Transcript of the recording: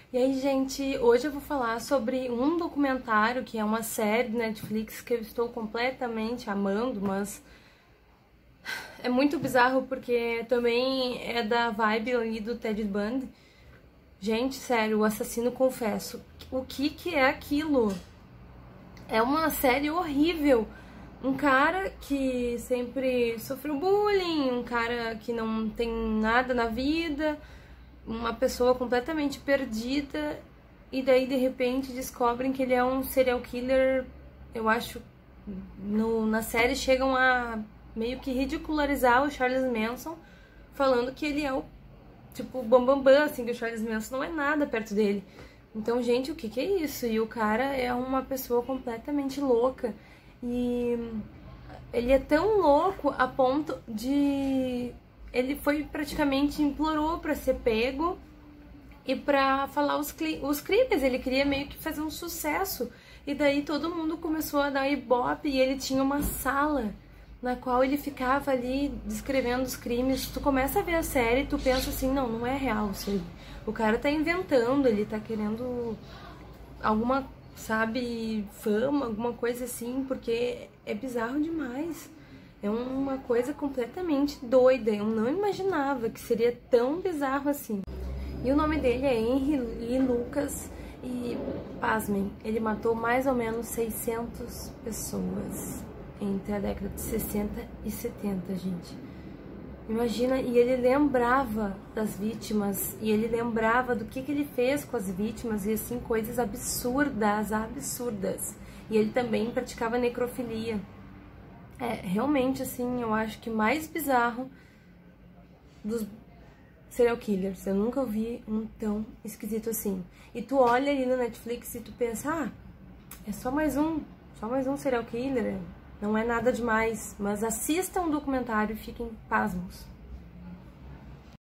E aí, gente, hoje eu vou falar sobre um documentário que é uma série do Netflix que eu estou completamente amando, mas é muito bizarro porque também é da vibe ali do Ted Bundy. Gente, sério, o Assassino Confesso. O que é aquilo? É uma série horrível. Um cara que sempre sofreu bullying, um cara que não tem nada na vida, uma pessoa completamente perdida, e daí de repente descobrem que ele é um serial killer. Eu acho na série chegam a meio que ridicularizar o Charles Manson, falando que ele é o tipo bambambam, assim, que o Charles Manson não é nada perto dele. Então, gente, o que é isso? E o cara é uma pessoa completamente louca. E ele é tão louco a ponto de... Ele foi praticamente, implorou pra ser pego e pra falar os crimes. Ele queria meio que fazer um sucesso. E daí todo mundo começou a dar ibope e ele tinha uma sala na qual ele ficava ali descrevendo os crimes. Tu começa a ver a série e tu pensa assim, não é real isso aí. O cara tá inventando, ele tá querendo alguma, sabe, fama, alguma coisa assim, porque é bizarro demais. É uma coisa completamente doida. Eu não imaginava que seria tão bizarro assim. E o nome dele é Henry Lee Lucas e, pasmem, ele matou mais ou menos 600 pessoas entre a década de 60 e 70, gente. Imagina, e ele lembrava das vítimas, e ele lembrava do que ele fez com as vítimas, e assim, coisas absurdas, absurdas. E ele também praticava necrofilia. É, realmente, assim, eu acho que mais bizarro dos serial killers. Eu nunca vi um tão esquisito assim. E tu olha ali no Netflix e tu pensa, é só mais um serial killer, não é nada demais. Mas assistam um documentário e fiquem pasmos.